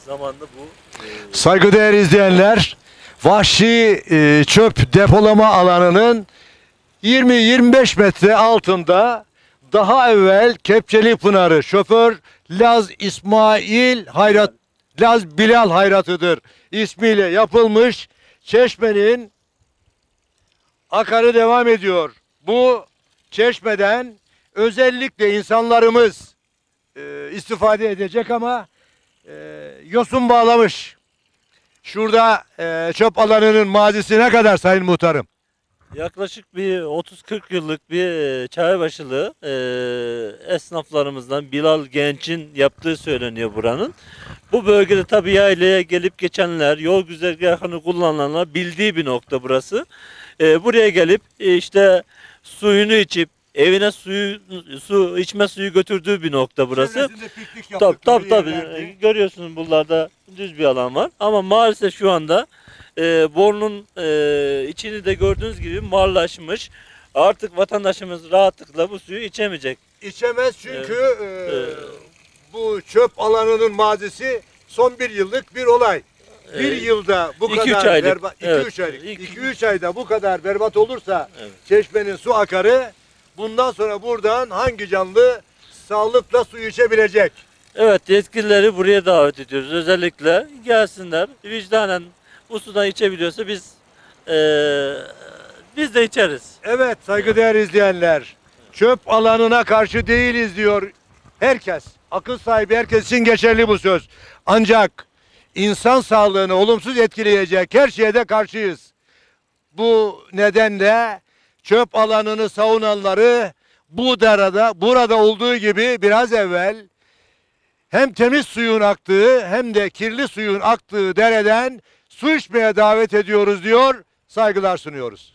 Zamanında bu Saygıdeğer izleyenler, vahşi çöp depolama alanının 20-25 metre altında daha evvel Kepçeli Pınarı şoför Laz İsmail Hayrat, Laz Bilal Hayratı'dır ismiyle yapılmış çeşmenin akarı devam ediyor. Bu çeşmeden özellikle insanlarımız istifade edecek ama yosun bağlamış. Şurada çöp alanının mazisi ne kadar Sayın Muhtarım? yaklaşık bir 30-40 yıllık bir çaybaşılı esnaflarımızdan Bilal Genç'in yaptığı söyleniyor buranın. Bu bölgede tabii yaylaya gelip geçenler, yol güzergahını kullananlar bildiği bir nokta burası. Buraya gelip işte suyunu içip evine su içme suyu götürdüğü bir nokta burası. Tabii. Görüyorsunuz buralarda düz bir alan var. Ama maalesef şu anda borunun içini de gördüğünüz gibi marlaşmış. Artık vatandaşımız rahatlıkla bu suyu içemeyecek. İçemez çünkü bu çöp alanının mazisi son bir yıllık bir olay. Bir yılda bu 2-3 kadar aylık. berbat, 2-3 aylık. 2-3 ayda bu kadar berbat olursa çeşmenin su akarı, bundan sonra buradan hangi canlı sağlıkla su içebilecek? Evet, yetkilileri buraya davet ediyoruz. Özellikle gelsinler, vicdanen bu sudan içebiliyorsa biz de içeriz. Evet saygıdeğer izleyenler, çöp alanına karşı değiliz diyor herkes. Akıl sahibi herkes için geçerli bu söz. Ancak insan sağlığını olumsuz etkileyecek her şeye de karşıyız. Bu nedenle çöp alanını savunanları burada olduğu gibi biraz evvel hem temiz suyun aktığı hem de kirli suyun aktığı dereden su içmeye davet ediyoruz diyor, saygılar sunuyoruz.